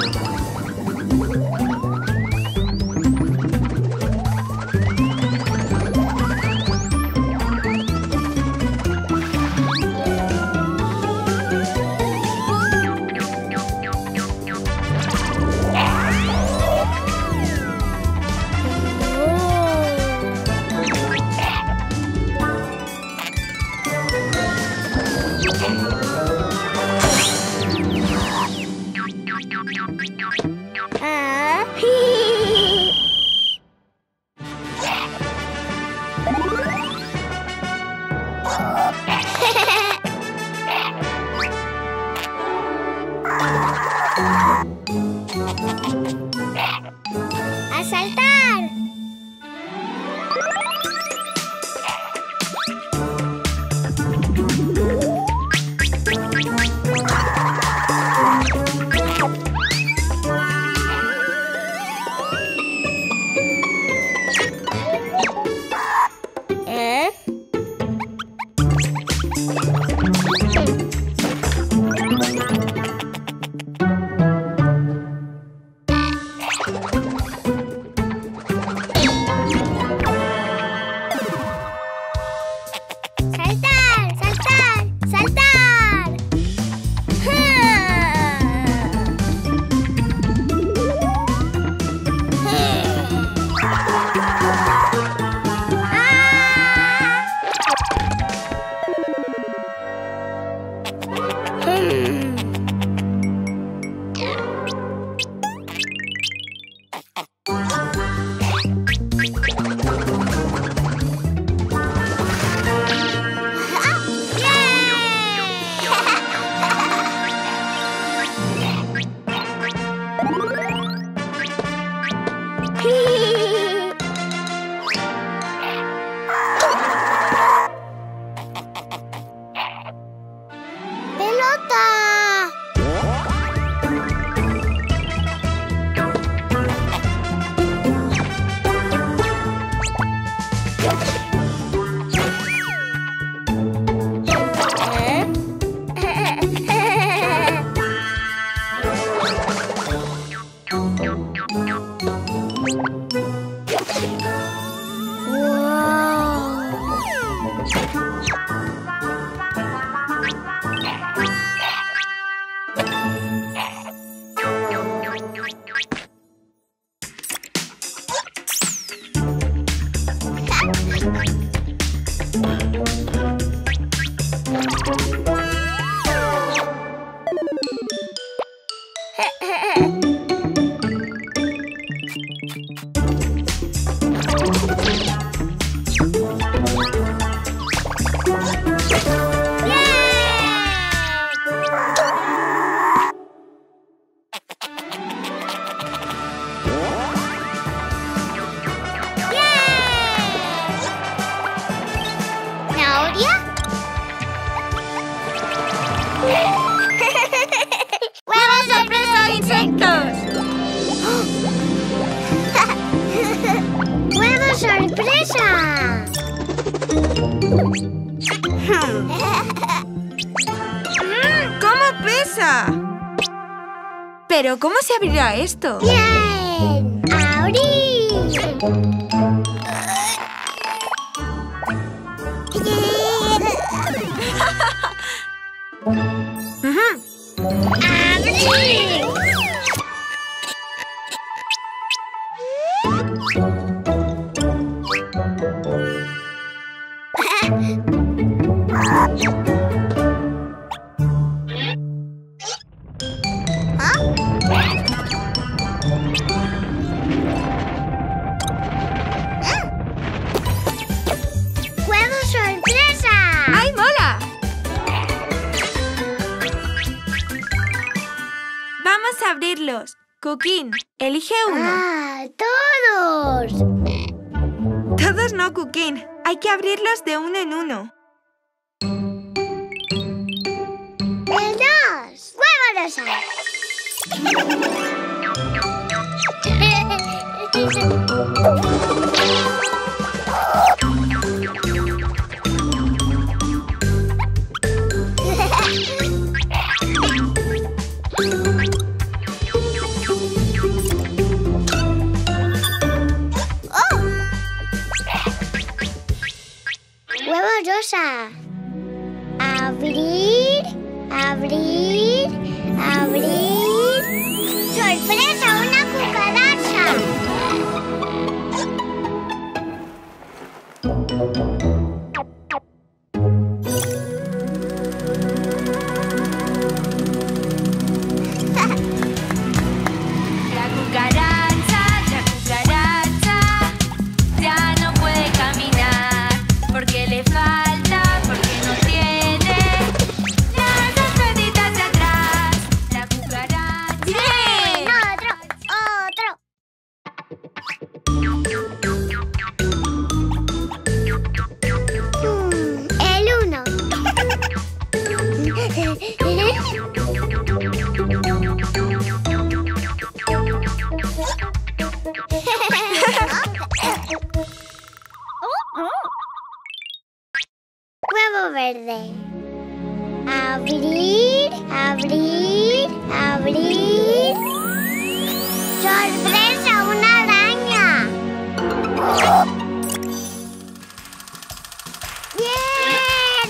¡A saltar! ¡Huevos sorpresa de insectos! ¡Huevos sorpresa! ¿Cómo pesa? ¿Pero cómo se abrirá esto? ¡Bien! ¡Abrir! ¡Abrir! ¡Huevo sorpresa! ¡Ay, mola! Vamos a abrirlos. Cookin, elige uno. ¡Ah! ¡Todos! Todos no, Cookin. Hay que abrirlos de uno en uno. ¡El dos! ¡Huevo rosa! rosa. Abrir, abrir, abrir. ¡Sorpresa! ¡Una cucaracha! La cucaracha ya no puede caminar porque le falta, porque no tiene las dos patitas de atrás. La cucaracha. ¡Bien! ¡Otro! El 1. Huevo verde. Abrir, abrir, abrir. ¡Sorpresa! ¡Una araña! ¡Bien!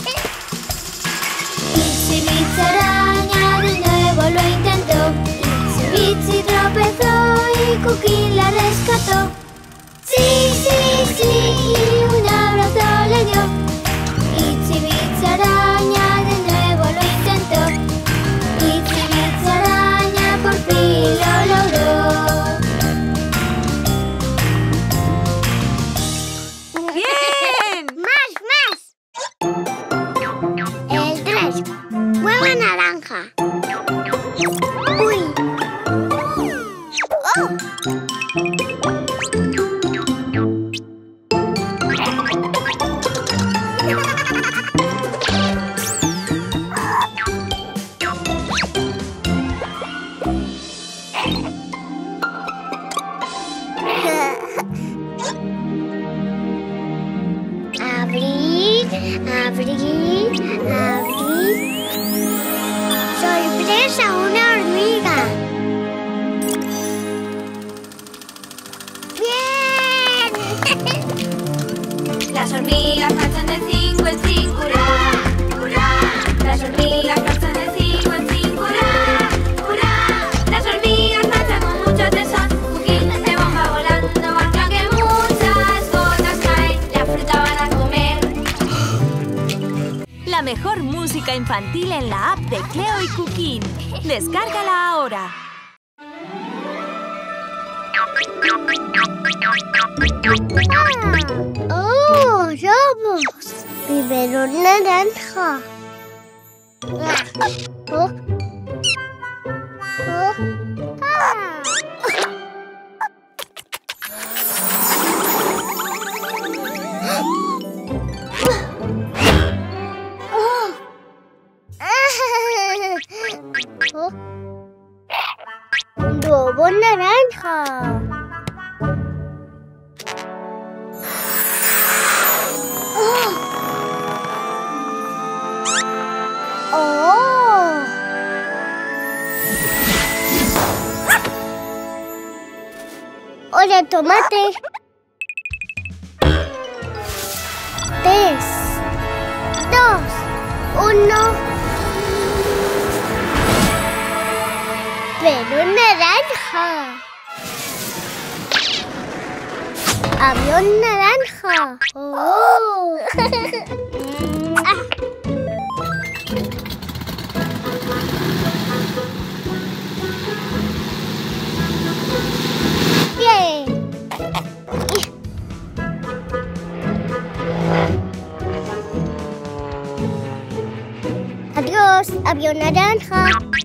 Itsy Bitsy araña de nuevo lo intentó. Itsy Bitsy tropezó y Cookie la rescató. Sí, sí, sí, y un abrazo le dio. Itsy Bitsy araña de nuevo lo intentó. Itsy Bitsy araña por fin lo logró. ¡Bien! ¡Más! El 3. Huevo naranja. ¡Uy! ¡Oh! Abrir, abrir, abrir. ¡Sorpresa! ¡Una hormiga! ¡Bien! Las hormigas marchan de 5 en 5, ¡hurra! ¡Hurra! Las hormigas marchan de 5 en 5, ¡hurra! ¡Hurra! Las hormigas marchan con mucho tesón. Cookie de bomba volando marca que muchas gotas caen. La fruta van a comer. La mejor música infantil en la app de Cleo y Cookie. Descárgala ahora. ¡Oh, robos! Biberón naranja. Oh. Oh. Ah. Oh. Oh. Robo naranja. ¡Oh! ¡Hola, tomate! 3, 2, 1. ¡Pero naranja! ¡Avión naranja! ¡Oh! Ah. Bien. Adiós, avión naranja.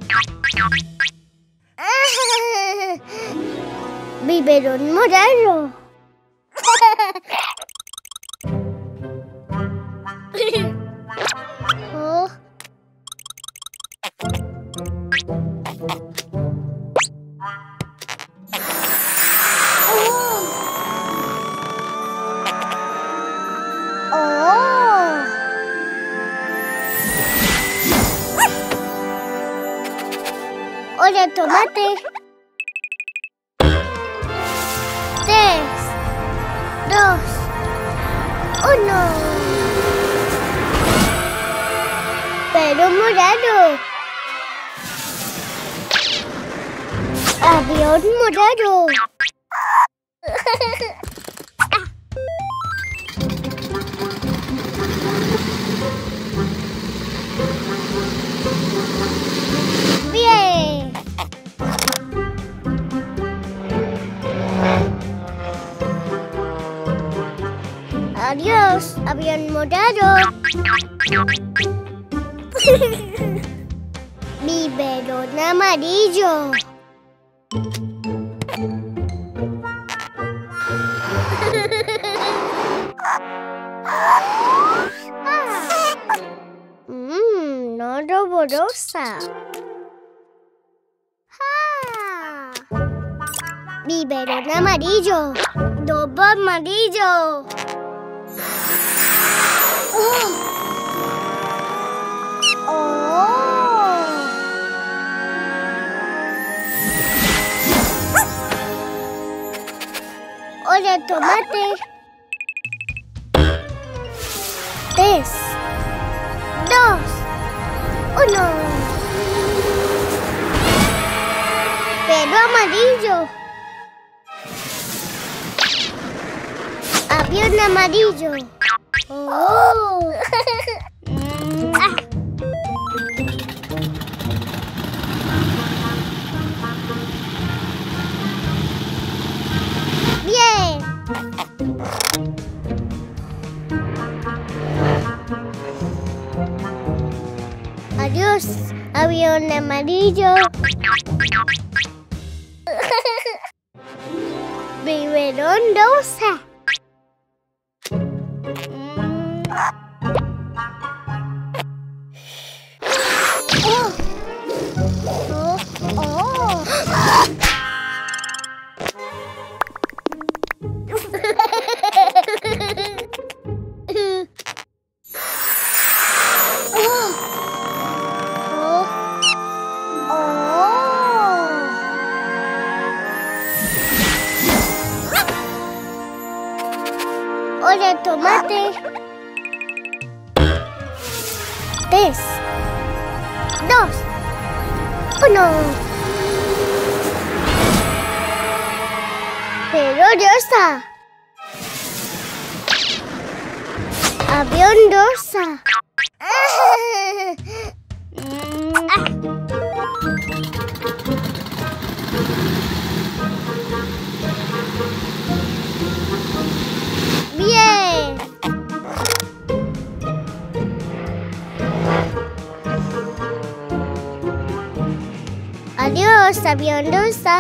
Biberón morado. Oh. Hola, tomate. 3, 2, 1. Vivero morado. Avión morado. Bien. Adiós, avión morado. Biberón amarillo. No roborosa. Biberón amarillo. Dobo amarillo. Hola, tomate. 3, 2, 1. Pero amarillo. Avión amarillo. Oh. Bien. Adiós, avión amarillo. Biberón rosa. Hola, tomate. 3, 2, 1. Pero rosa. Avión rosa. Bien. Adiós, avión rosa.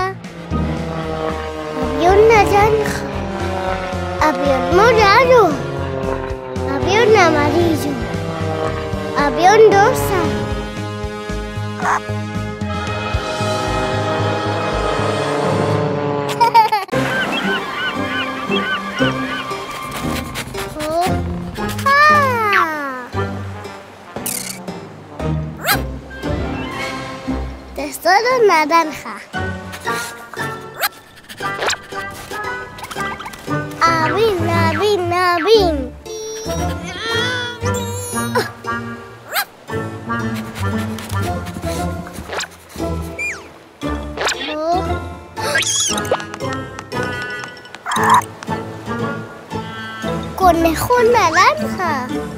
Avión naranja. Avión morado. Avión amarillo. Avión rosa. Tesoro naranja. Abin, abin, abin. Conejo naranja.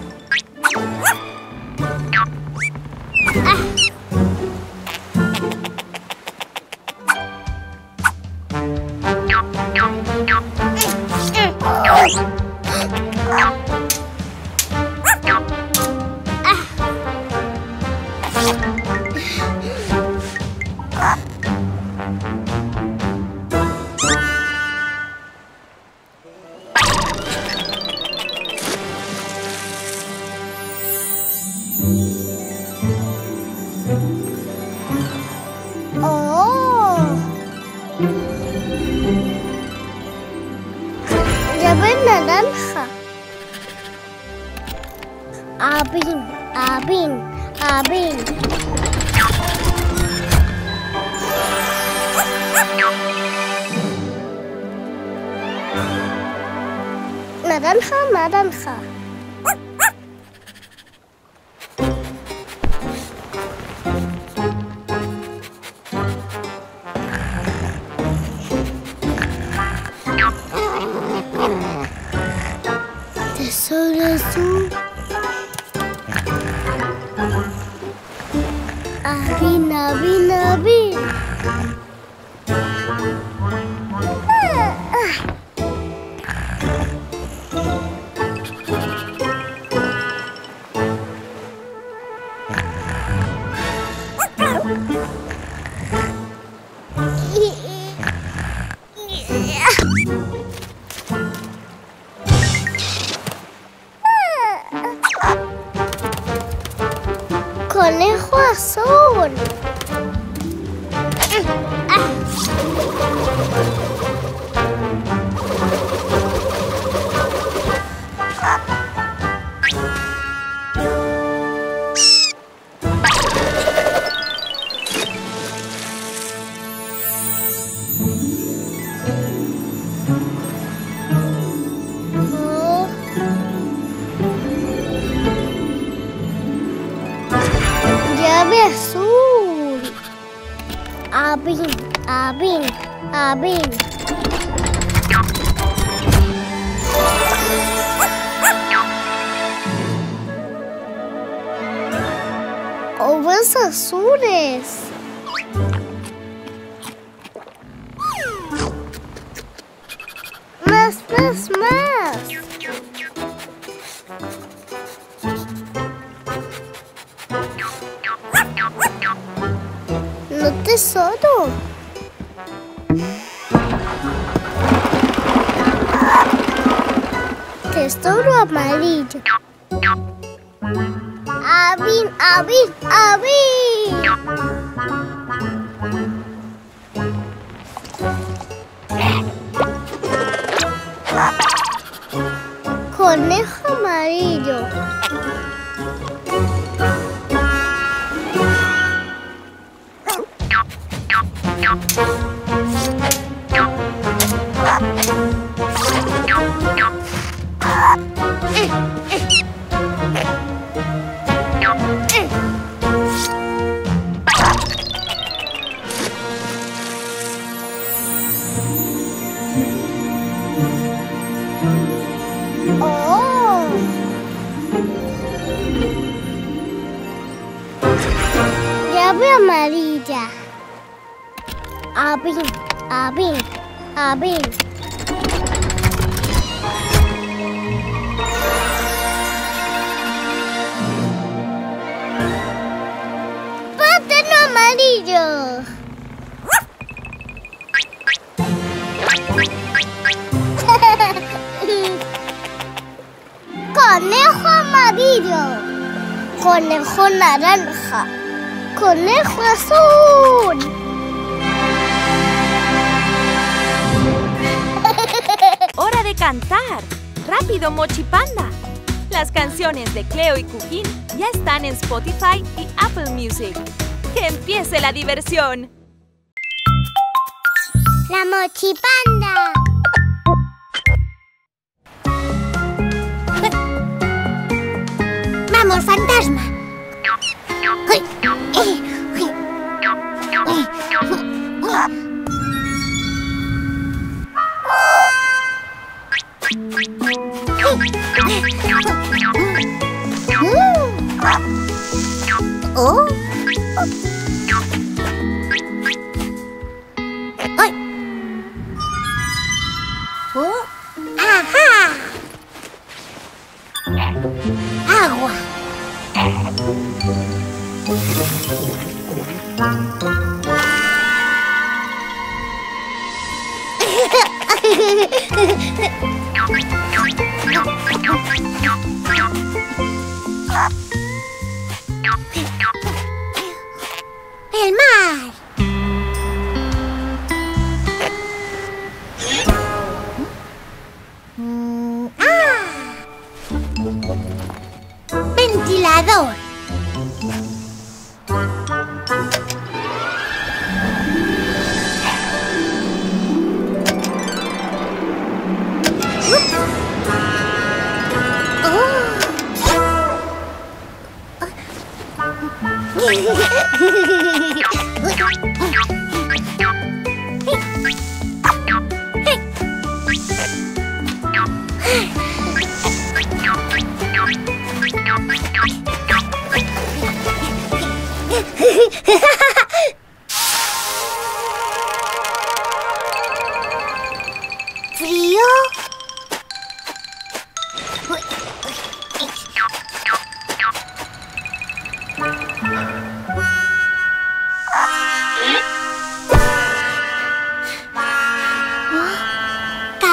Llave naranja. Abin, abin, abin. Naranja, naranja. azul. Abin, abin, abin. Conejo azul. Llave azul. Abin, abin, abin. Ovas azules. Más, más, más. No tesoro. Tesoro amarillo. Abin, abin, abin. Conejo amarillo. Oh. Llave amarilla. Abin, abin, abin. Plátano amarillo. Conejo amarillo. Conejo naranja. Conejo azul. ¡Hora de cantar! ¡Rápido, Mochi Panda! Las canciones de Cleo y Cookin ya están en Spotify y Apple Music. ¡Que empiece la diversión! La Mochi Panda. Vamos, fantasma. Oh. Ay. Oh. Ajá. Agua. El mar. Ventilador.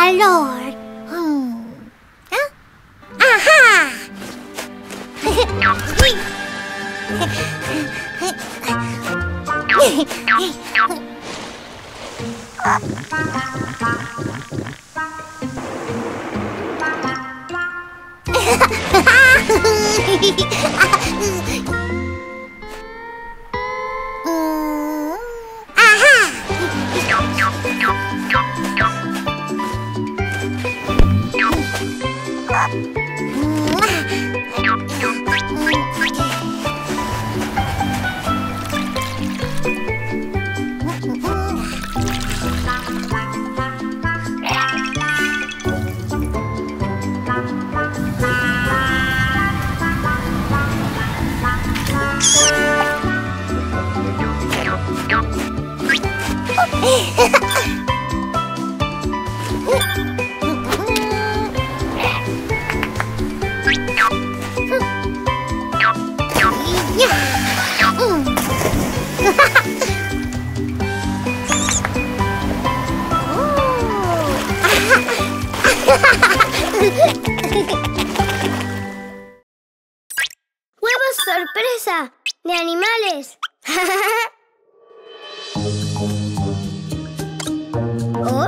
calor. ¡Ajá! ¡Huevos sorpresa! ¡De animales! ¿Oh?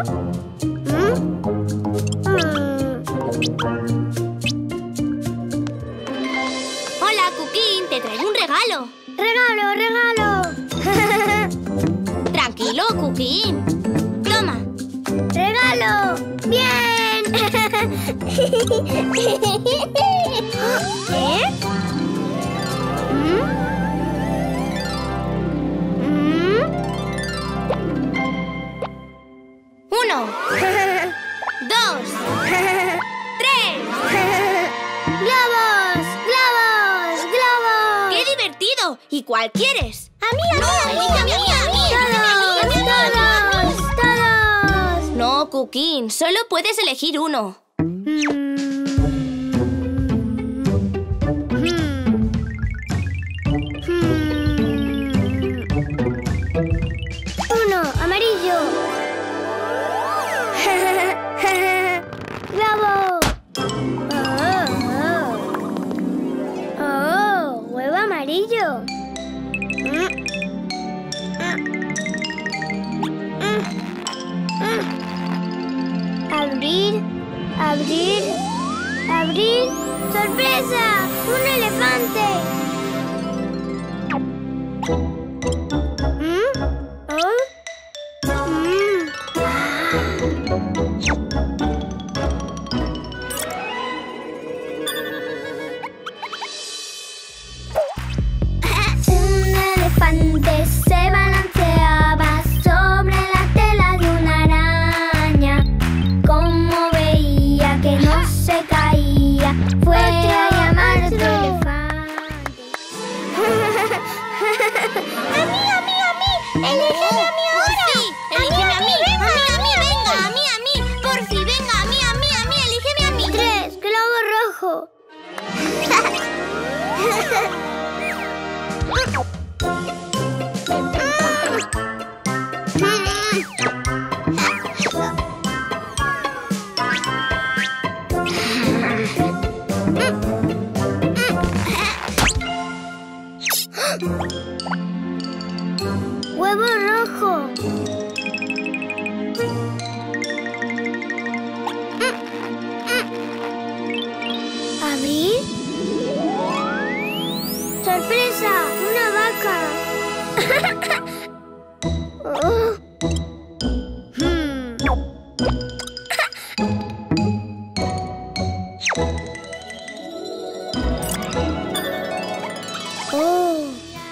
Hola, Cookie, te traigo un regalo. ¡Regalo, regalo! Tranquilo, Cookie. Toma. ¡Regalo! ¡Bien! ¿Eh? Uno, dos, tres. ¡Globos! ¡Globos! ¡Globos! ¡Qué divertido! ¿Y cuál quieres? ¡A mí, a mí, a mí! ¡Todos! No, Cookie, solo puedes elegir uno. Uno, amarillo. ¡Globo! Oh, huevo amarillo. Abrir, abrir, abrir. ¡Sorpresa! ¡Un elefante! Un elefante se balanceaba sobre la tela de una araña. Como veía que no se caía, fue a llamar a otro elefante. ¡A mí, a mí, a mí! ¡Elígeme a mí ahora! ¡Elígeme a mí! venga, ¡A mí, venga! ¡A mí! ¡Porfi, venga! ¡A mí! ¡Elígeme a mí! 3, globo rojo. Huevo rojo. ¿Abrir? ¡Sorpresa! ¡Una vaca! Oh. Oh.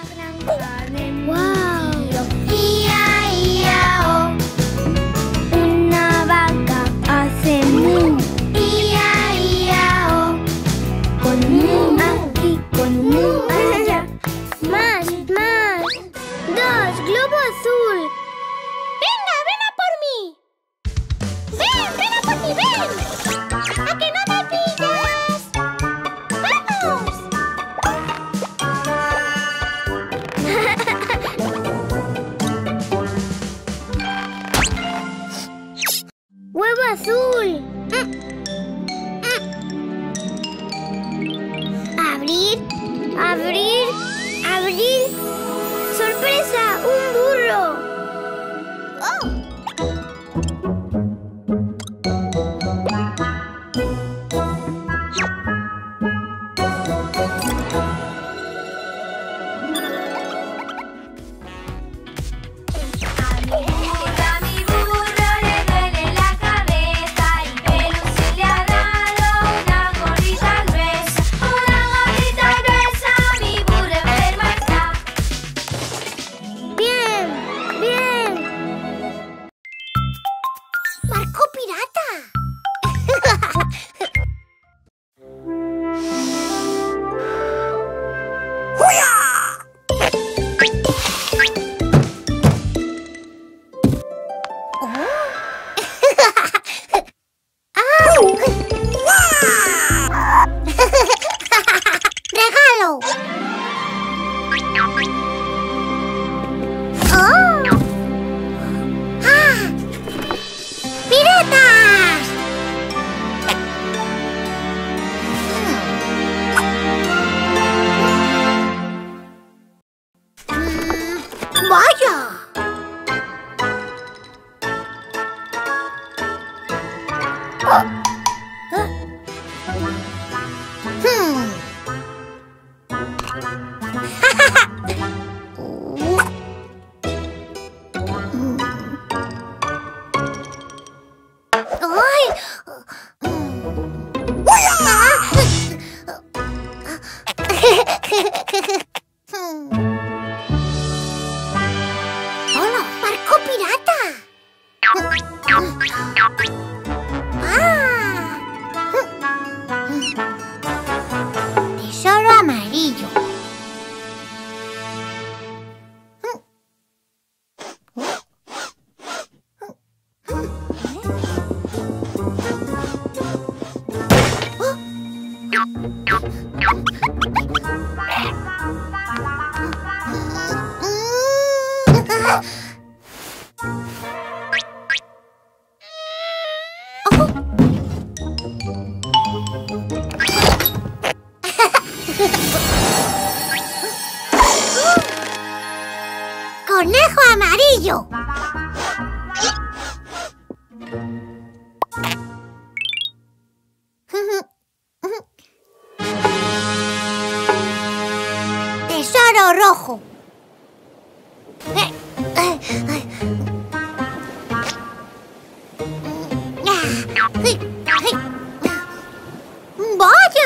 ¡Wow! ¡Ia-ia-o! Una vaca hace mu. ¡Ia-ia-o! Con mu aquí, con mu allá. ¡Más, más! 2, globo azul. ¡Venga, ven a por mí! ¡Ven! ¡Huevo azul! Abrir, abrir, abrir. ¡Sorpresa! ¡Un burro! ¡Oh! ¡Barco pirata! ¡Regalo! ¡Oh! ¡Ah! ¡Piratas! ¡Vaya! ¡Ay! ¡Hola! ¡Barco pirata! ¡Ah! Tesoro amarillo. ¡Conejo amarillo! Tesoro rojo. ¡Vaya!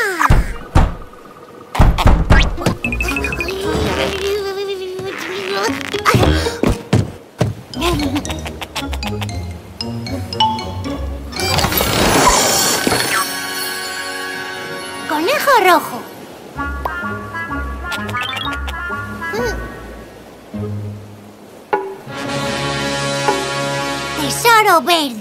Conejo rojo. Tesoro verde.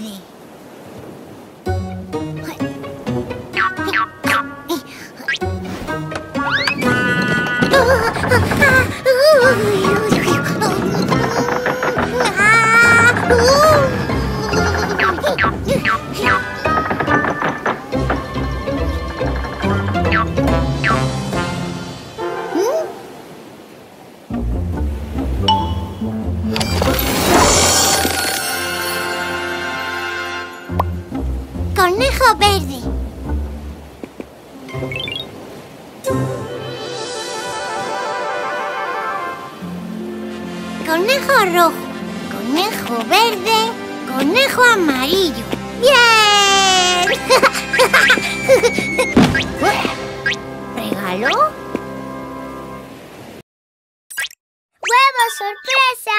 Conejo verde. Conejo rojo. Conejo verde. Conejo amarillo. ¡Bien! ¿Regalo? ¡Huevo sorpresa!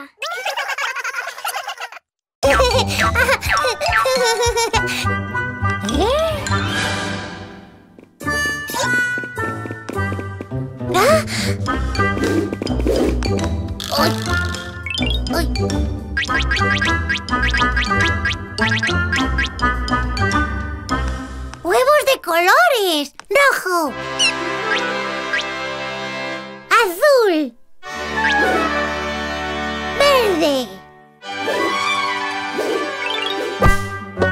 ¡Huevos de colores! ¡Rojo! ¡Azul! ¡Verde!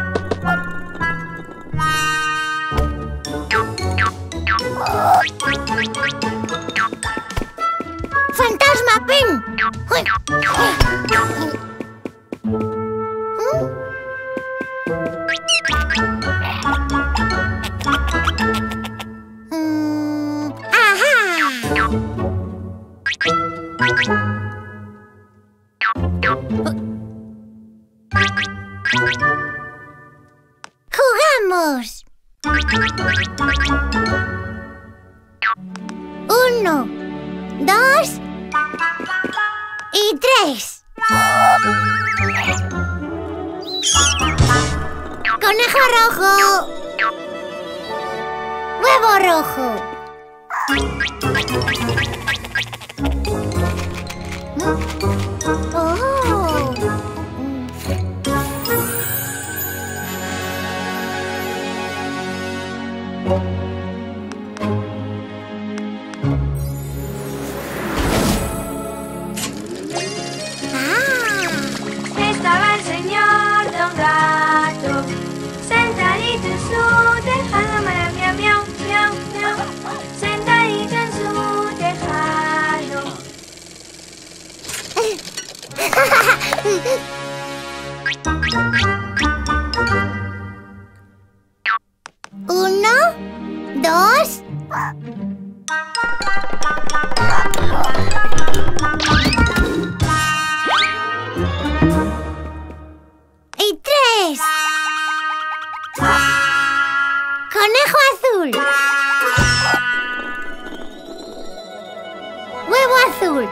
¡Jugamos! 1, 2 y 3. ¡Conejo rojo! ¡Huevo rojo! ¡Oh! Estaba el señor Don Gato sentadito en su tejado, miau, miau, miau, miau. Sentadito en su tejado. 1, 2 y 3. Conejo azul. Huevo azul.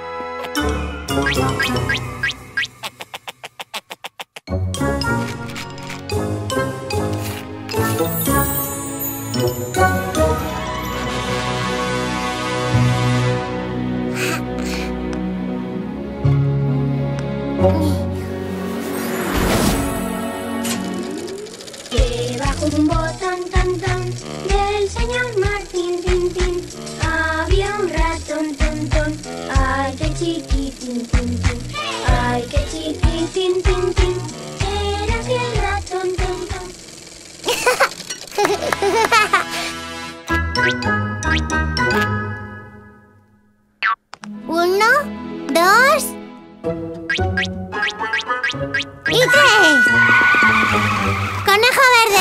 Debajo de un botón tan tan del señor Martín tin tin había un ratón ton ton. Ay, qué chiquitín tin tin. Ay, qué chiquitín tin tin. Era así el ratón ton ton. 1, 2 y 3. Conejo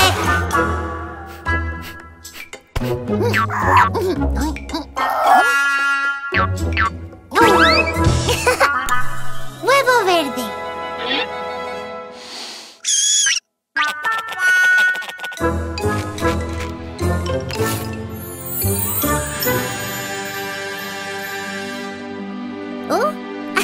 verde. Huevo verde. ¿Oh?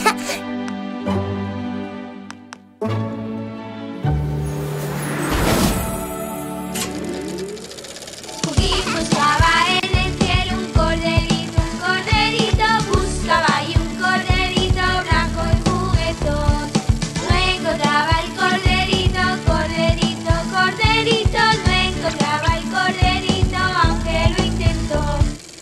Cookie buscaba en el cielo un corderito buscaba y un corderito blanco y juguetón. No encontraba el corderito, corderito, corderito, no encontraba el corderito aunque lo intentó.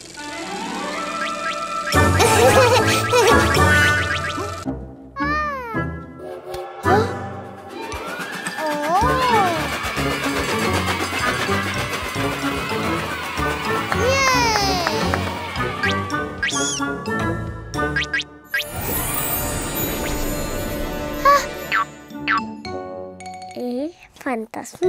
¿Fantasma?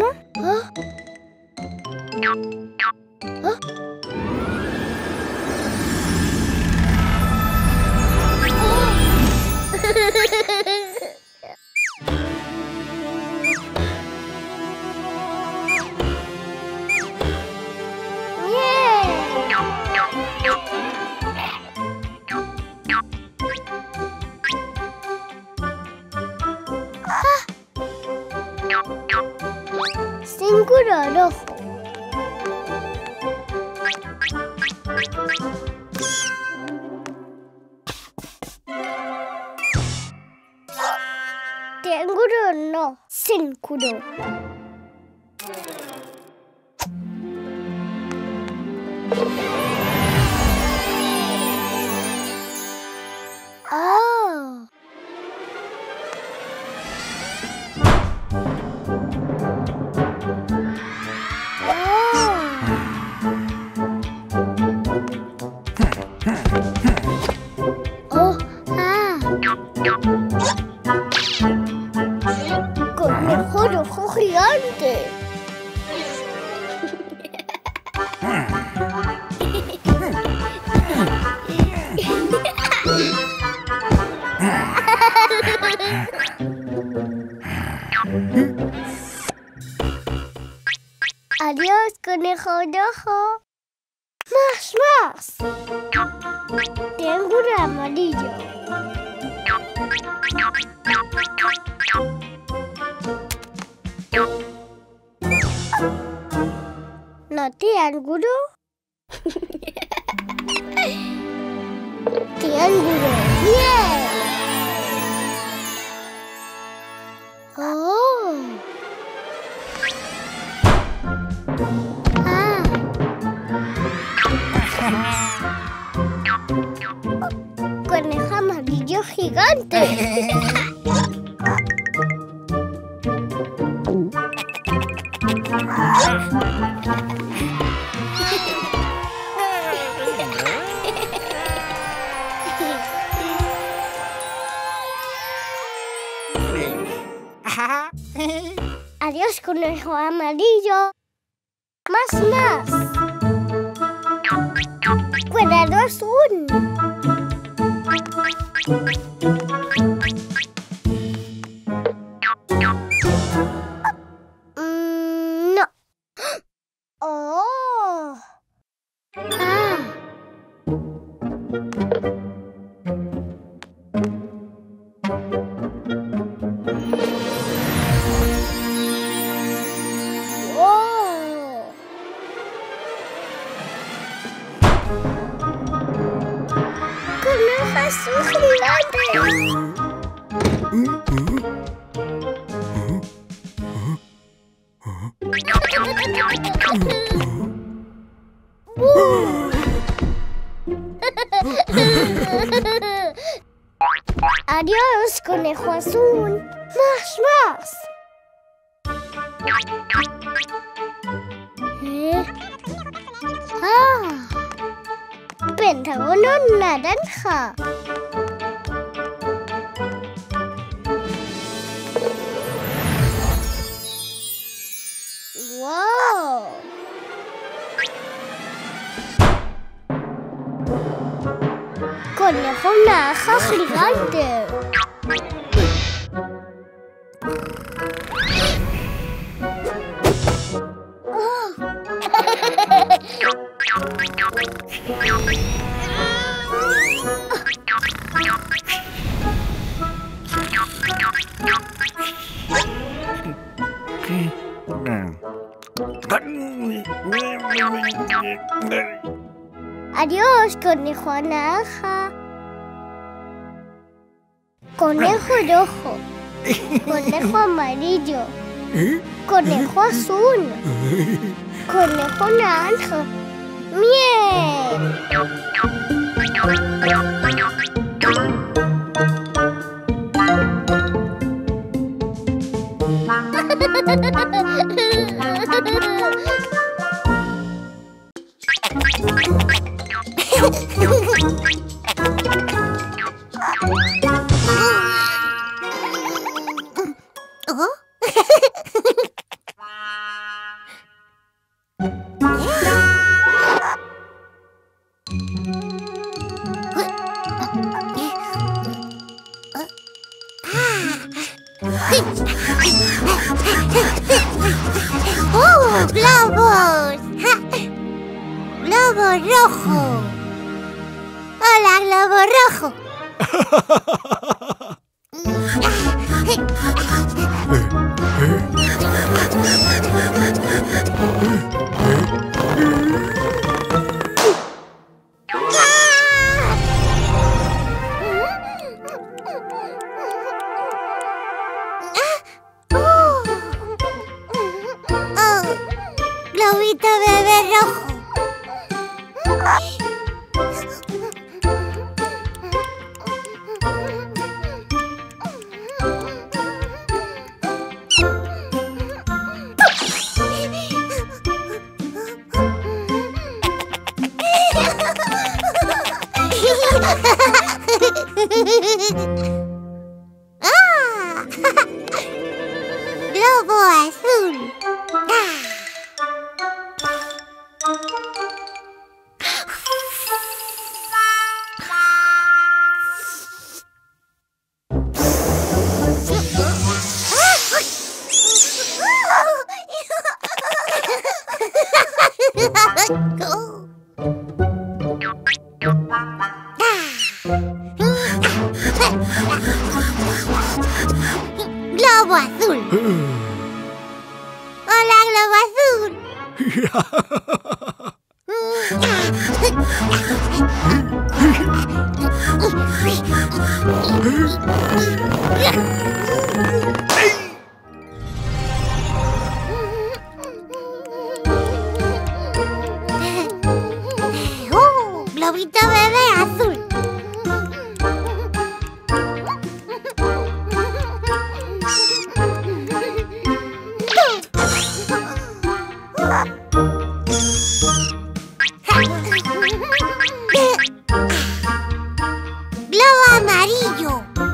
Seguro rojo. Seguro no, seguro. Oh. Conejo rojo gigante. Adiós, conejo rojo. Más. Triángulo amarillo. No triángulo. Triángulo. ¡Bien! ¡Oh! ¡Ah! Conejo amarillo gigante. Adiós, conejo amarillo. Más. Cuadrado azul. No. Oh. Ah. Oh. Conejo azul gigante. Adiós, conejo azul. Más. Ah. Pentágono naranja. ¡Wow! Conejo naranja gigante. Adiós, conejo naranja. Conejo rojo. Conejo amarillo. Conejo azul. Conejo naranja. ¡Miel! ¡Oh, globos! ¡Globo rojo! ¡Hola, globo rojo! Globito bebé rojo. Globo azul. Globo azul. Hola, globo azul. Globito bebé azul. Globo amarillo.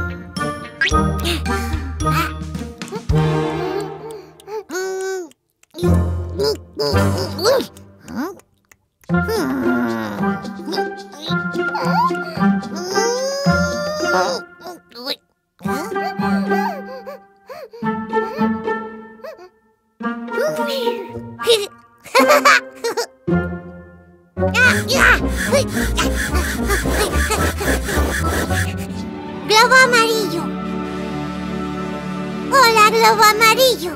Globo amarillo. Hola, globo amarillo.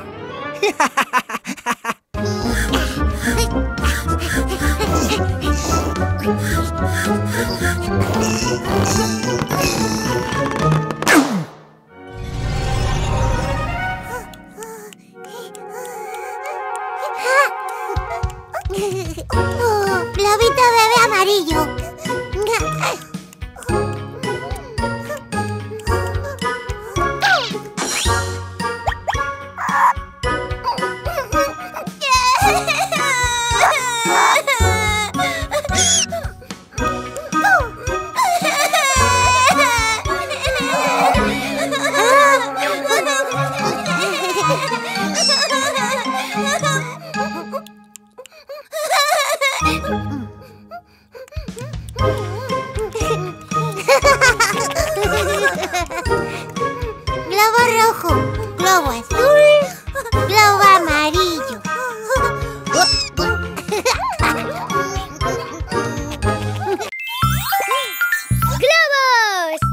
Globito bebé amarillo. Globo rojo, globo azul, globo amarillo. ¡Globos!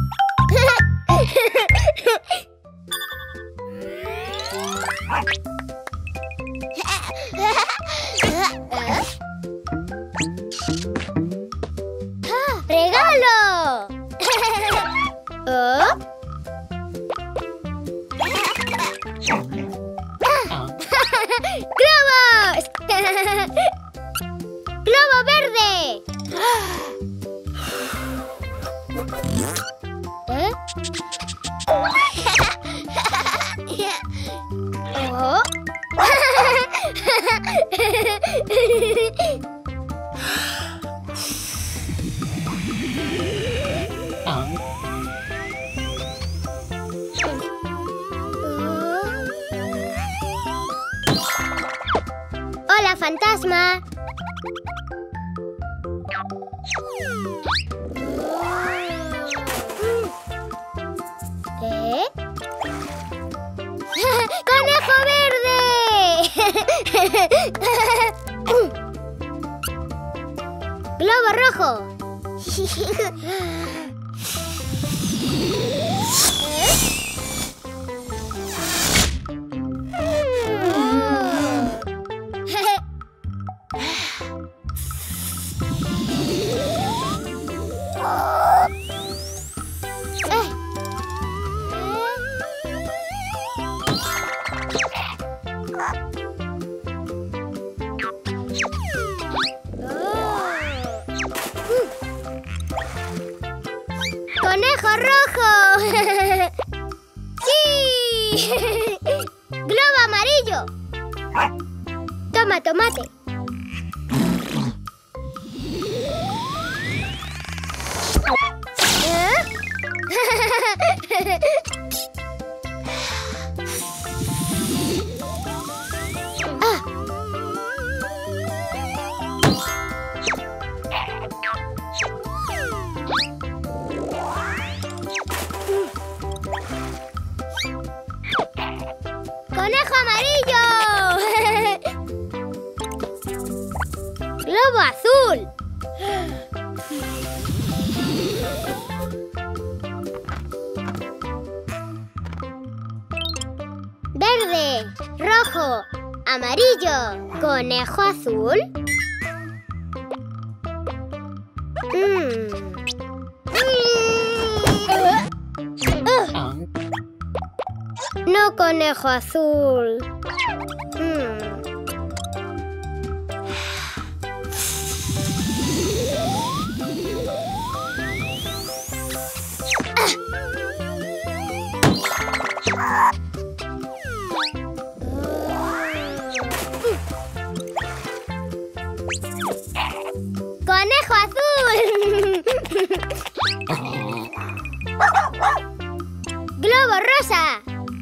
¡Regalo! ¿Oh? ¡Globos! ¡Globo verde! ¿Eh? ¿Oh? ¡Hola, fantasma! ¿Qué? ¡Conejo verde! ¡Globo rojo! ¡Conejo rojo! ¡Sí! ¡Globo amarillo! Toma, tomate. ¡Conejo amarillo! ¡Globo Globo azul. Verde, rojo, amarillo, conejo azul. No, conejo azul. ¡Conejo azul! ¡Globo rosa!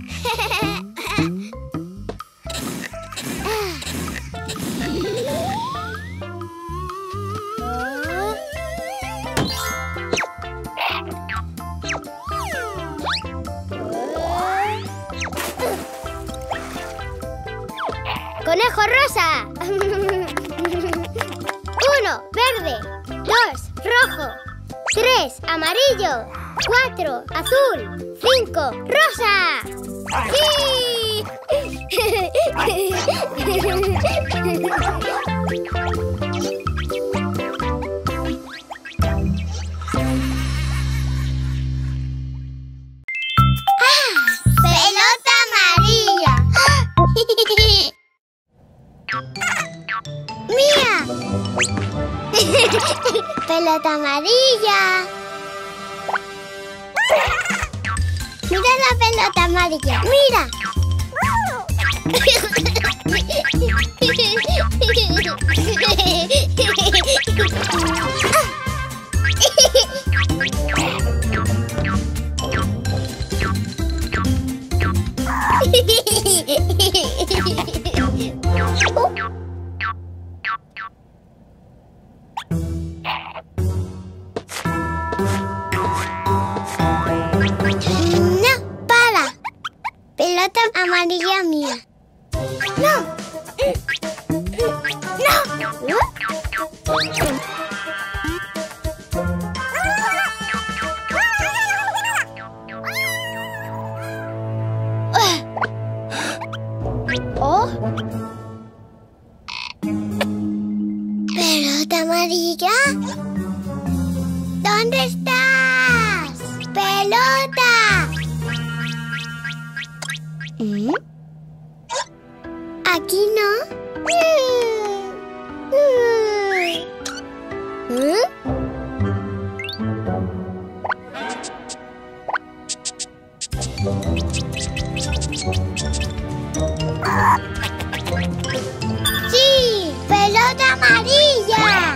¡Conejo rosa! 1, verde. 2, rojo. 3, amarillo. 4, azul. 5, rosa. ¡Sí! ¡Pelota amarilla! ¡Mía! ¡Pelota amarilla! ¡Mira la pelota amarilla! ¡Mira! No, para. Pelota amarilla mía. No. No. Oh. Pelota amarilla. ¿Dónde estás? Pelota. Aquí no. Sí, pelota amarilla.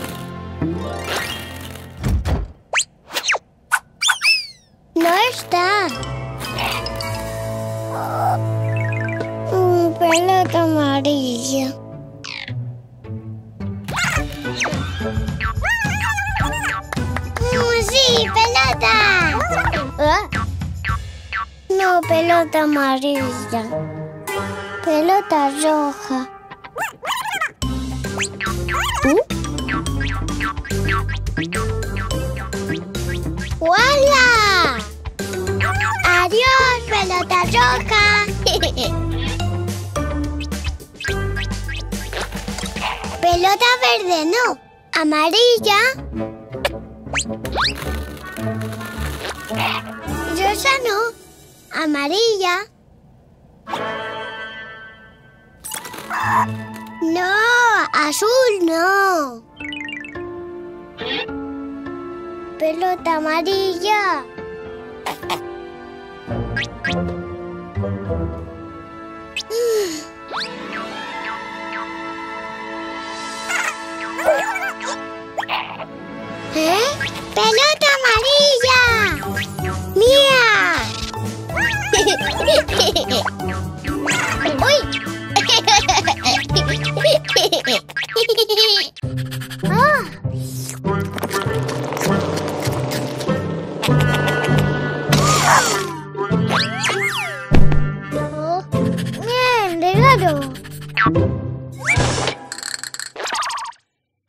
No está. Pelota amarilla. Sí, pelota. No, pelota amarilla. Pelota roja. ¡Hola! ¡Adiós, pelota roja! Pelota verde, no. Amarilla. Rosa no. Amarilla. No, azul no. Pelota amarilla. ¿Eh? ¡Pelota amarilla! ¡Mía! ¡Uy! ¡Bien, regalo!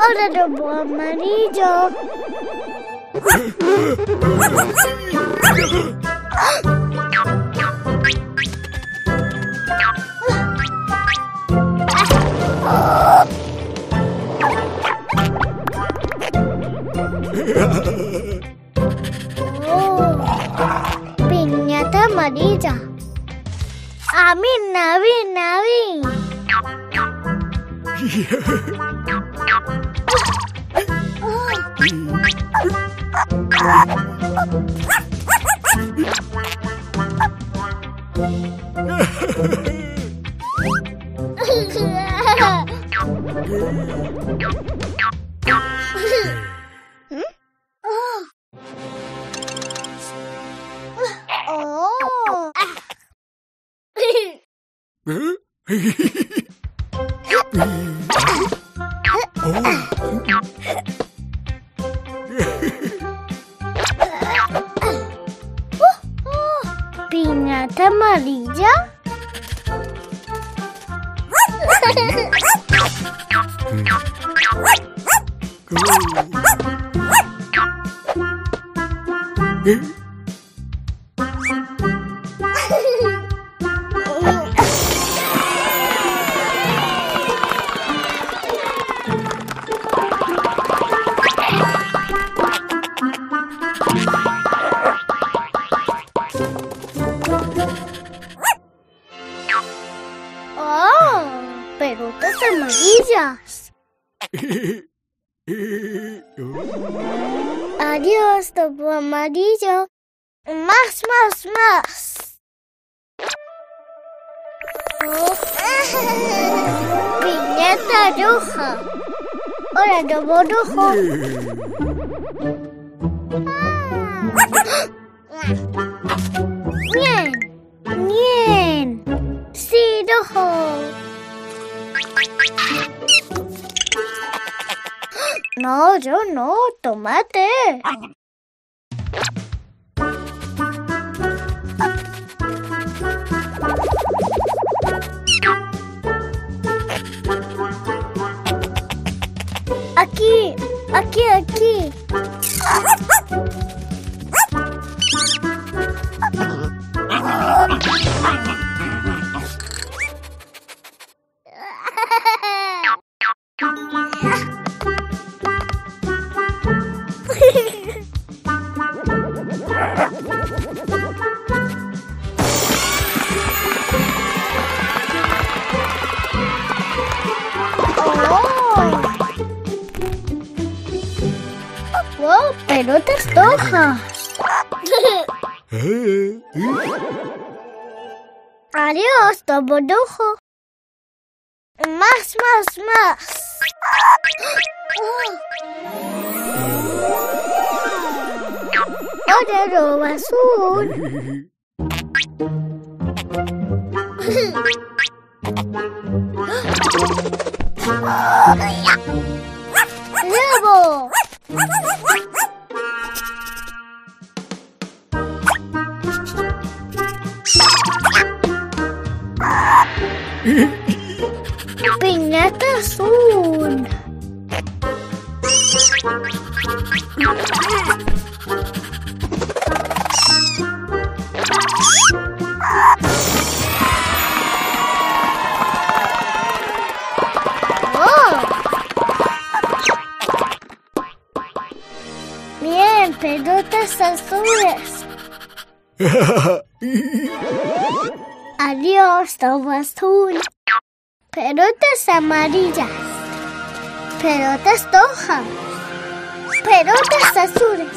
Ahora lobo amarillo. Piñata amarilla. Amin, amin, amin. Piñata amarilla. Pelotas amarillas. Adiós, lobo amarillo. Más, más, más. Piñata roja. Ahora lobo rojo. Bien, bien. Sí, rojo. No, yo no, tomate. Aquí, aquí, aquí. ¡Wow! ¡Pelotas rojas! ¡Adiós, lobo rojo! ¡Más, más, más! ¡Ahora lobo azul! ¡Lobo! Piñata azul. Bien, pelotas azules. Adiós, lobo azul. Pelotas amarillas. Pelotas rojas. Pelotas azules.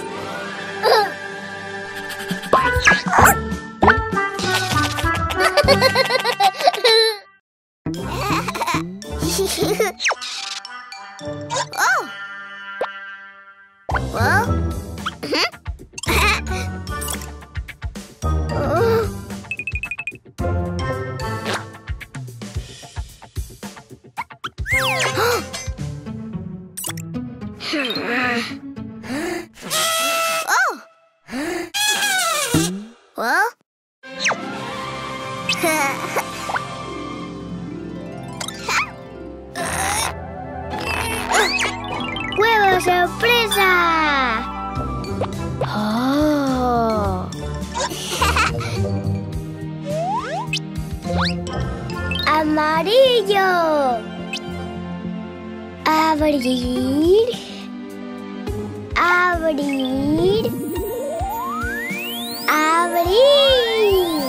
sorpresa! ¡Oh! ¡Amarillo! Abrir. Abrir. Abrir.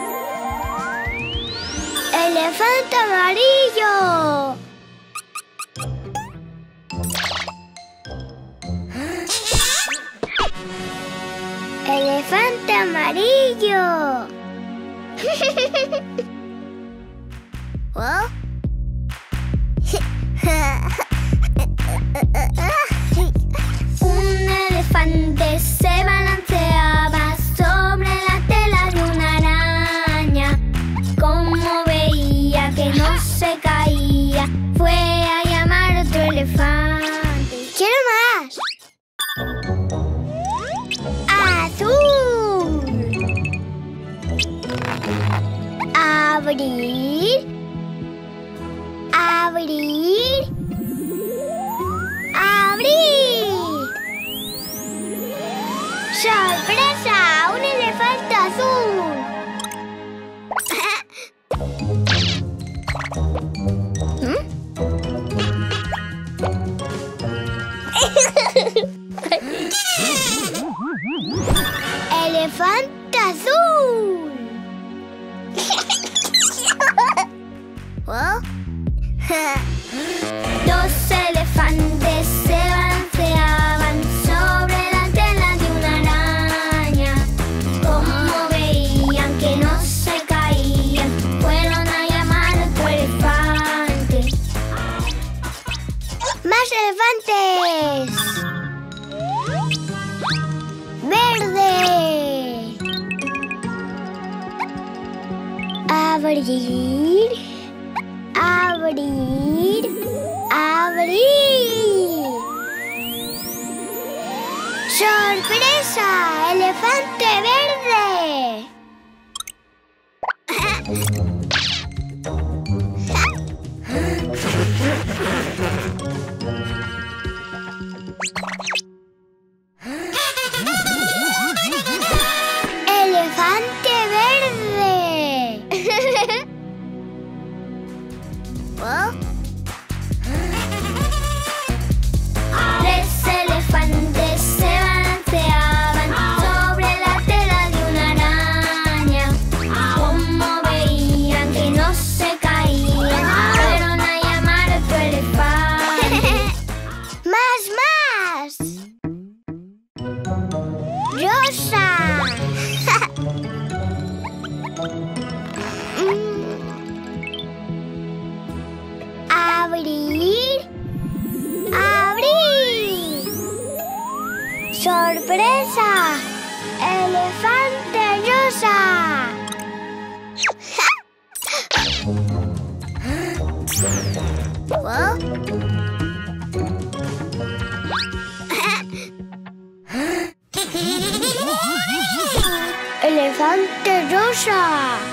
Elefante amarillo. Elefante amarillo. ¿Oh? Un elefante se balanceaba sobre la tela de una araña. Como veía que no se caía, fue a llamar a otro elefante. ¡Quiero más! ¡Azul! Abrir. Abrir. Abrir. ¡Sorpresa! ¡Un elefante azul! ¡Elefante azul! ¿Oh? Dos elefantes se balanceaban sobre la tela de una araña. Como veían que no se caían, fueron a llamar a otro elefante. ¡Más elefantes! ¡Verde! Abrir. Abrir. Abrir. ¡Sorpresa! ¡Elefante verde! ¡Elefante verde! ¿Oh? Tres elefantes se balanceaban sobre la tela de una araña. Como veían que no se caían, fueron a llamar a otro elefante. ¡Más! ¡Rosa! Abrir. Abrir. ¡Sorpresa! ¡Elefante rosa! ¿Oh? ¡Elefante rosa!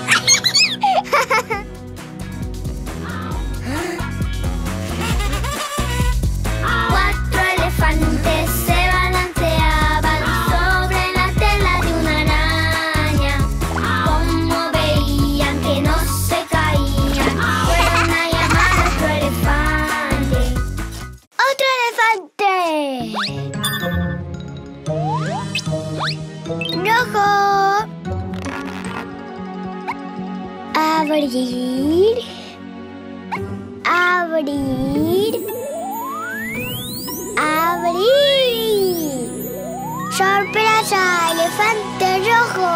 Cuatro elefantes se balanceaban sobre la tela de una araña. Como veían que no se caían, fueron a llamar a otro elefante. ¡Otro elefante! ¡Rojo! Abrir. Abrir. Abrir. ¡Sorpresa! ¡Elefante rojo!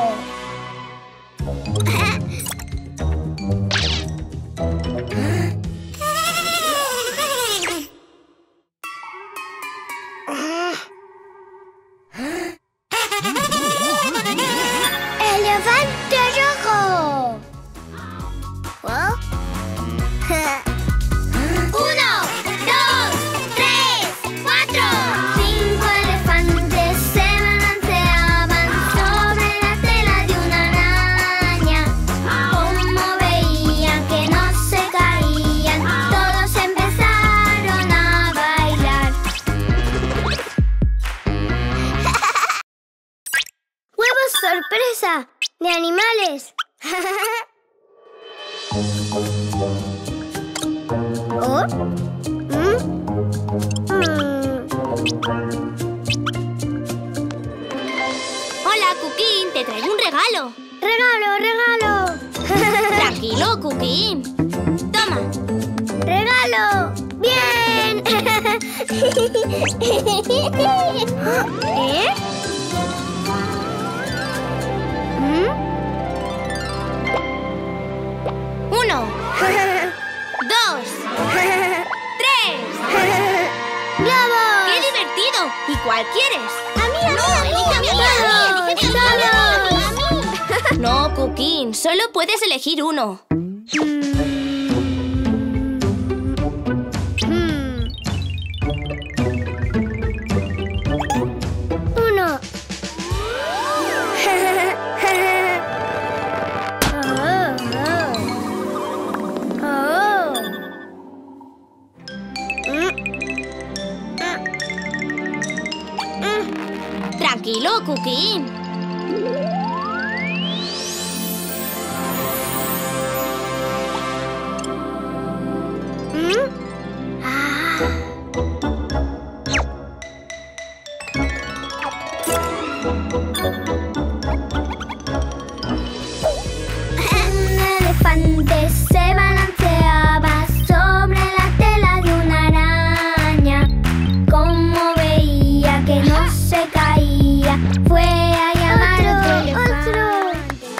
¡Elefante rojo! ¿Oh? 1, 2, 3, 4. 5 elefantes se balanceaban sobre la tela de animales. ¿Oh? Hola, Cookie, te traigo un regalo. ¡Regalo! Tranquilo, Cookie. Toma. ¡Regalo! ¡Bien! ¿Eh? 1, 2, 3. ¡Bravo! ¡Qué divertido! ¿Y cuál quieres? ¡A mí! No, Cookie, solo puedes elegir uno. Uno. Tranquilo, Cookie. Un elefante se balanceaba sobre la tela de una araña. Como veía que no se caía, fue a llamar a otro elefante.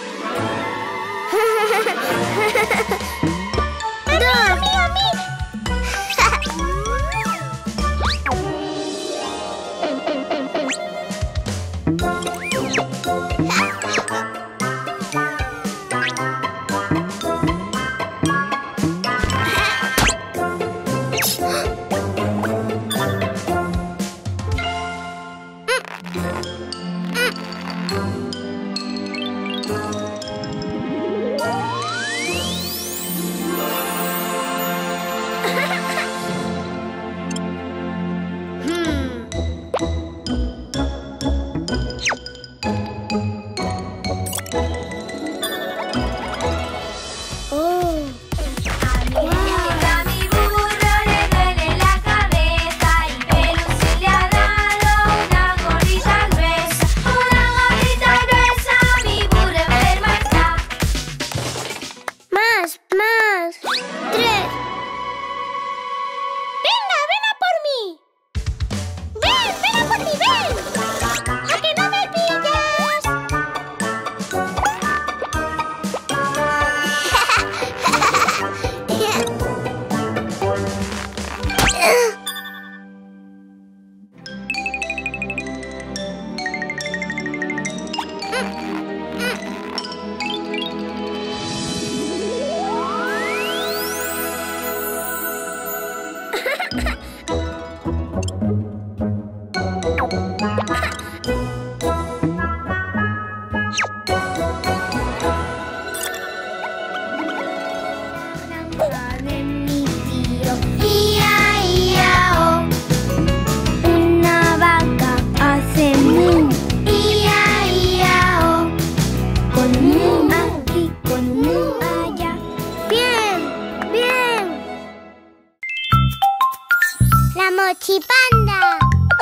Mochipanda.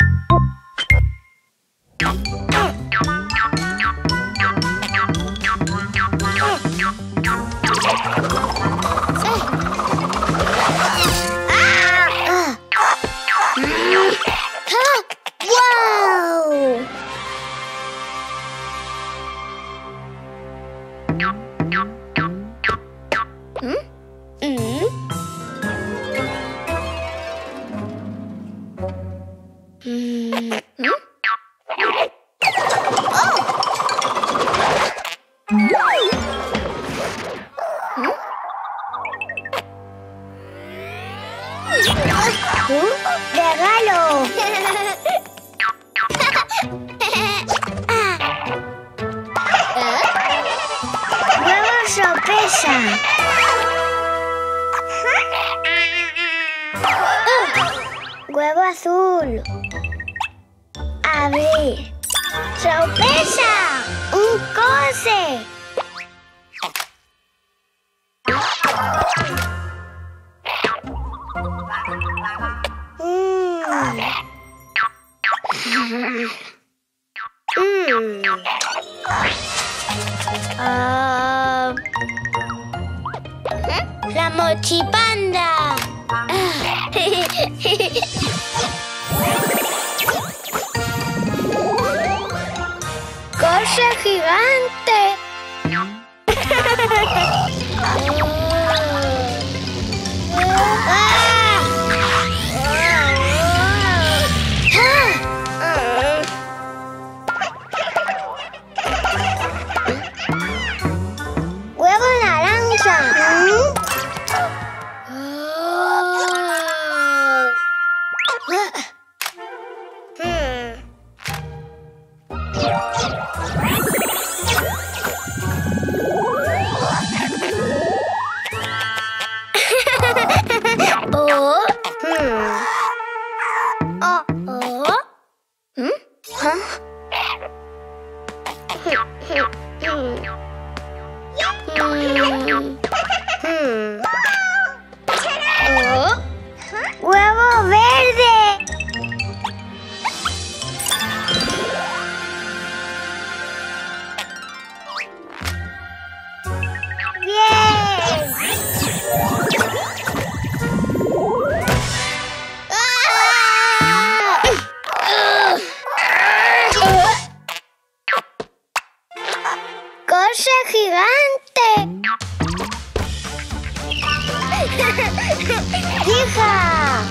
¡Regalo! ¡Huevo sorpresa! ¡Huevo azul! Abrir. ¡Sorpresa! ¡Un coche! La mochipanda. ¡Coche gigante! ¡Huevo naranja! ¡Huevo verde! ¡Coche gigante! ¡Hija!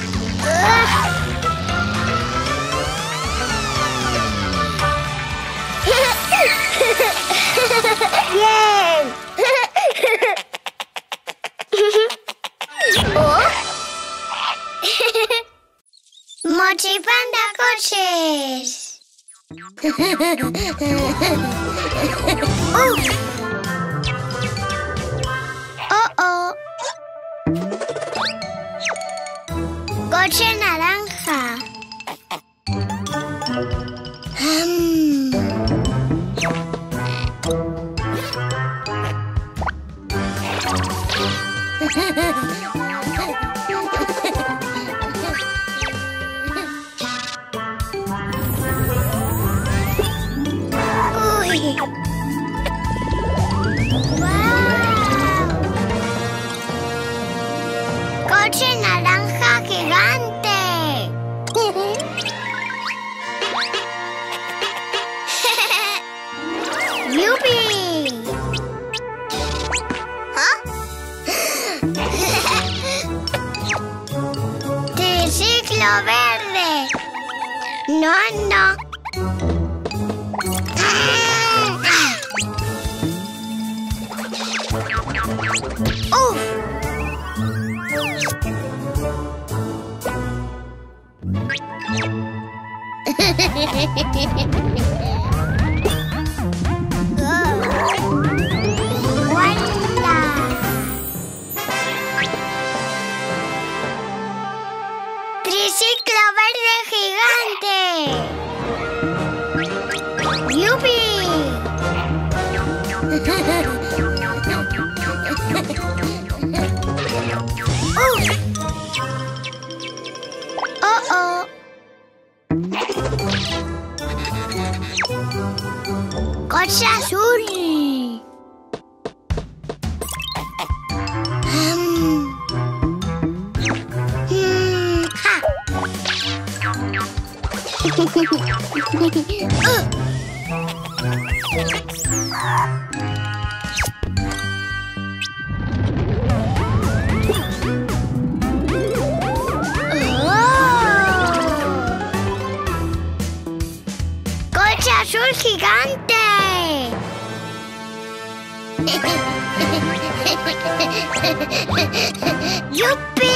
¡Bien! ¡Mochipanda coches! ¡Oh! Coche naranja. Uy. ¡Wow! Coche naranja gigante. ¡Yupi! Triciclo verde. No. Triciclo verde gigante. ¡Yupi! Oh. Coche azul. Coche azul gigante. ¡Yupi!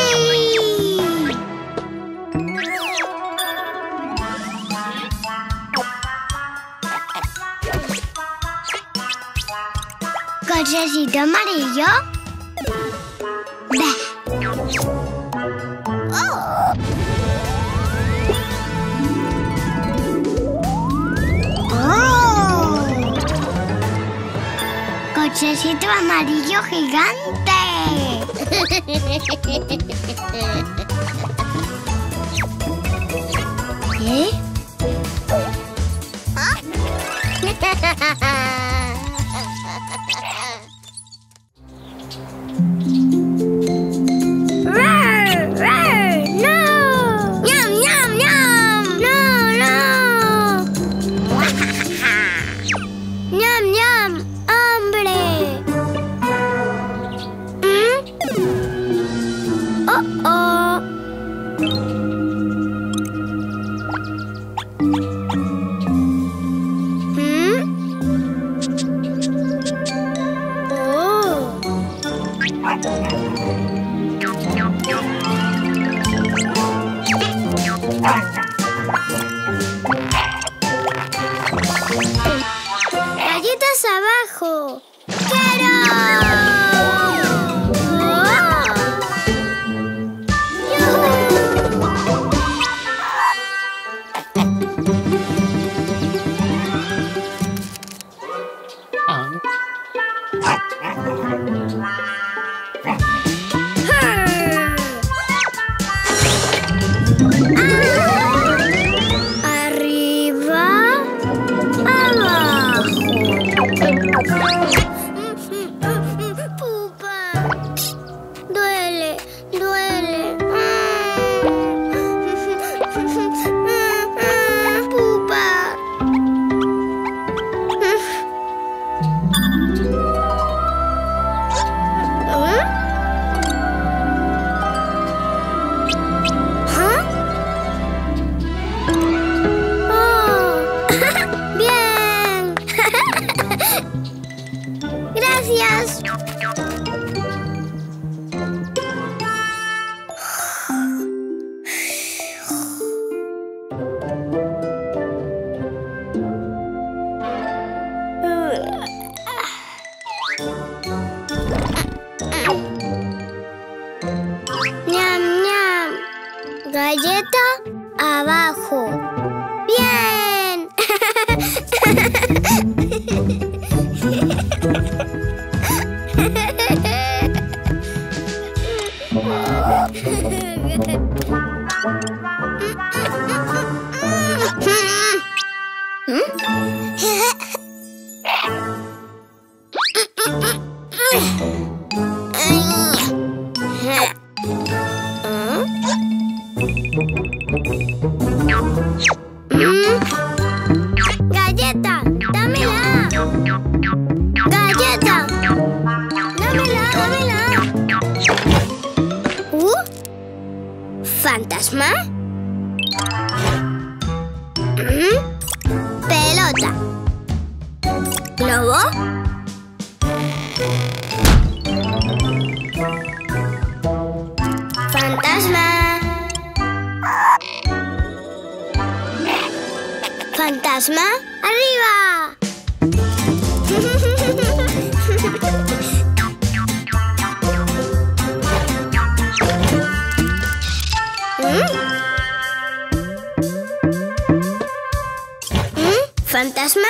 Cochecito amarillo. cochecito amarillo gigante. ¿Eh? ¡Galletas abajo! ¡Quiero! Gracias. Ñam, ñam. Galleta abajo. Bien. Galleta, dámela. Galleta, dámela, dámela. ¿Fantasma? Pelota. ¿Globo? Fantasma. Fantasma, arriba. ¿Fantasma?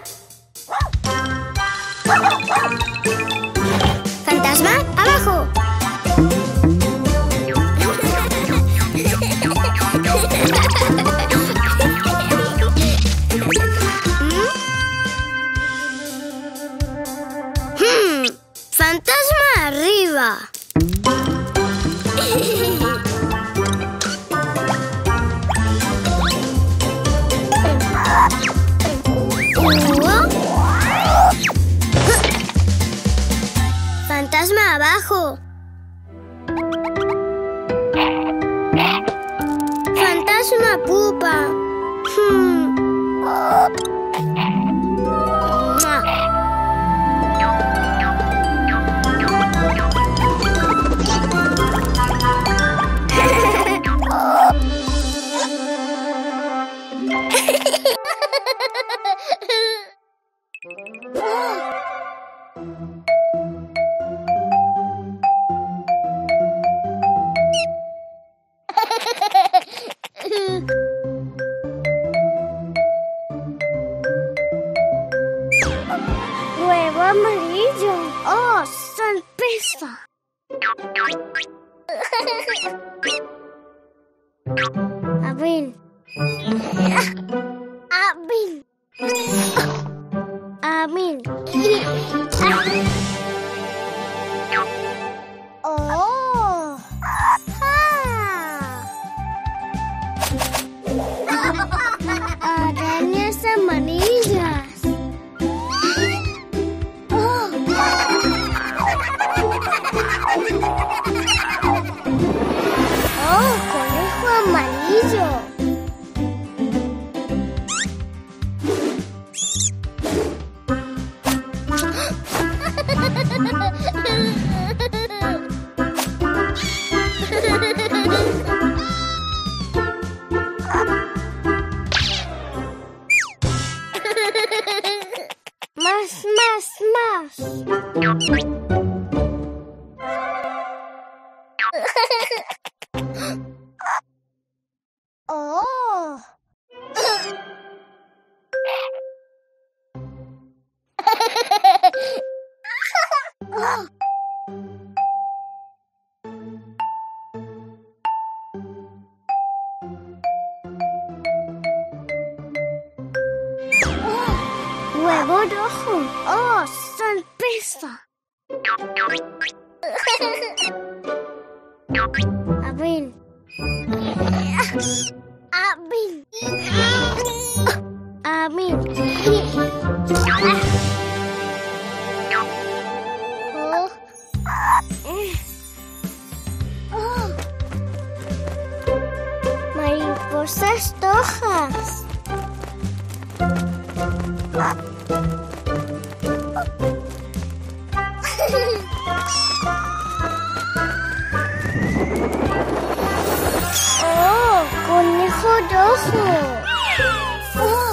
¿Fantasma? ¡Abajo! ¡Fantasma arriba! Fantasma abajo. Fantasma pupa. sorpresa. Abin. Abin. Abin. Oh. Arañas amarillas. Oh, conejo amarillo. Más. Oh. Huevo rojo. Oh, sorpresa. Abin. Abin. Abin. Mariposas rojas. Oh, conejo rojo. Oh.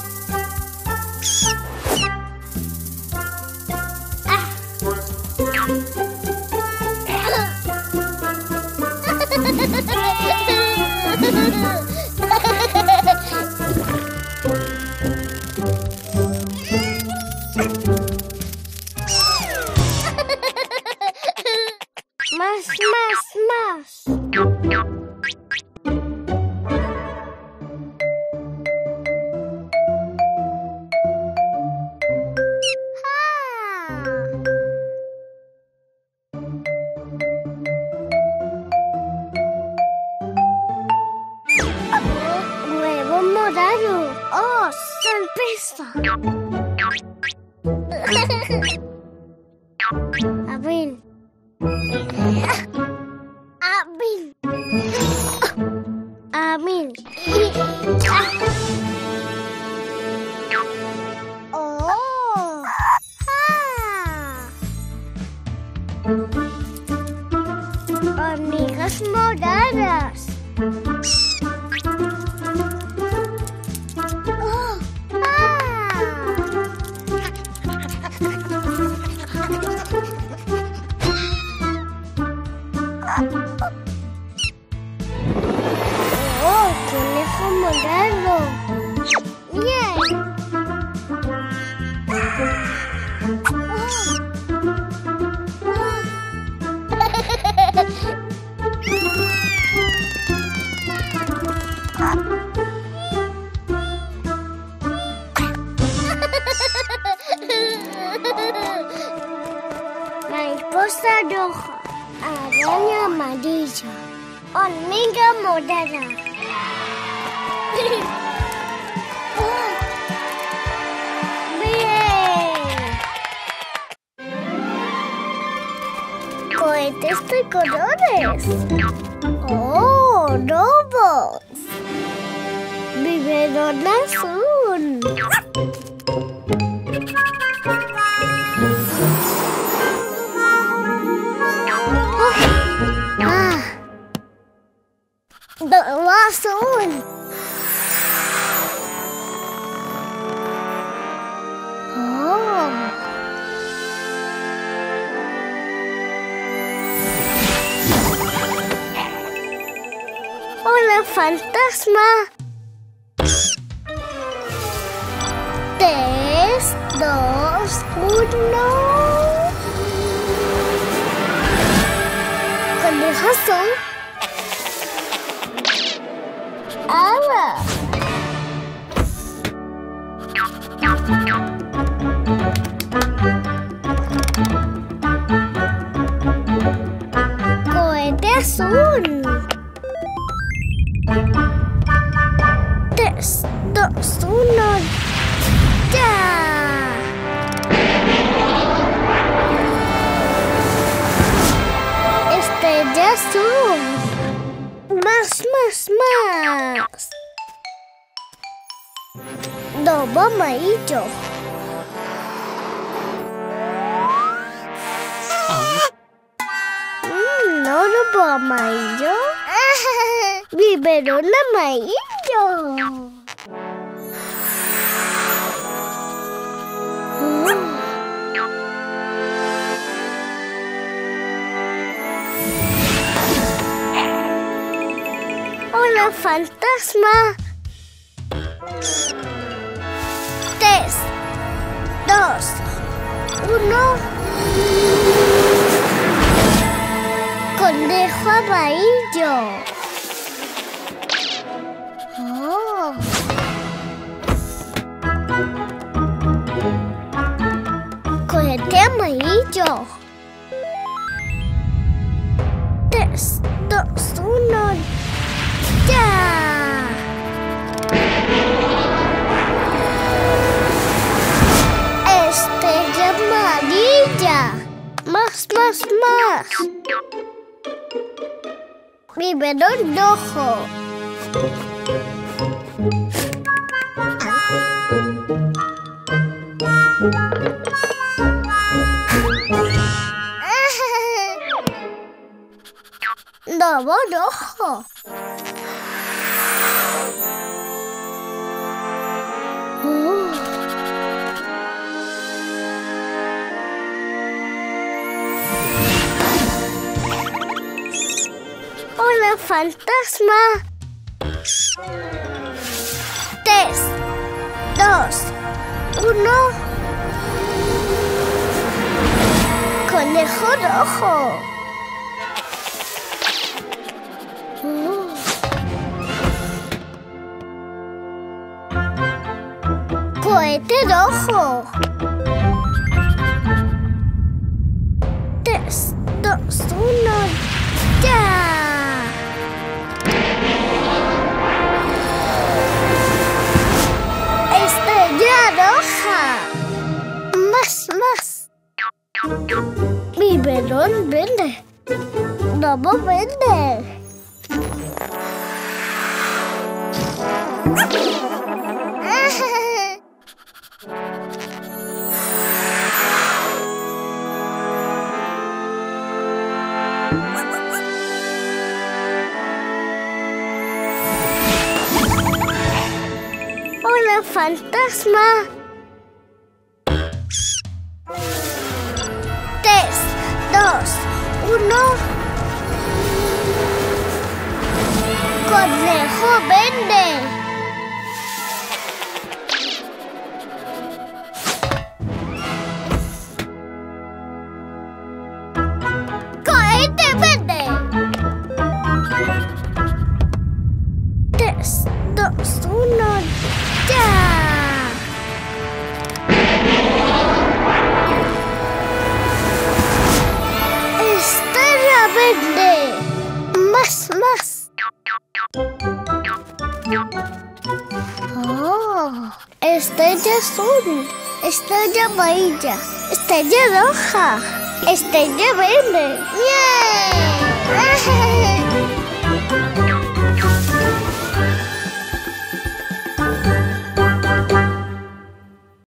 Más. Huevo morado. Oh, sorpresa. Abin. Abin. Oh. Hormigas moradas. Oh, conejo morado. Bien. Mariposa roja. Araña amarilla. Hormiga morada. Bien. Cohetes de colores. Oh, robots. Biberón azul. Globo azul. Oh. Hola, fantasma. 3, 2, 1. azul. Ahora. Cohete azul. 3, 2, 1. ¡Ya! Estrella azul. Más. Lobo amarillo. No, lobo amarillo. Biberón amarillo. Hola, fantasma. 3, 2, 1. Conejo amarillo. Oh. Cohete amarillo. 3, 2, 1. ¡Ya! Estrella amarilla. Más. Biberón rojo. Lobo rojo. Hola, fantasma. 3, 2, 1. Conejo rojo. Cohete rojo. 3, 2, 1. ¡Ya! Estrella roja. Más. Biberón verde. Lobo verde. Hola, fantasma. 3, 2, 1. Conejo verde. Cohete verde. 3, 2, 1. ¡Ya! Estrella verde. Más. Oh, estrella azul. Estrella amarilla. Estrella roja. Estrella verde. ¡Bien!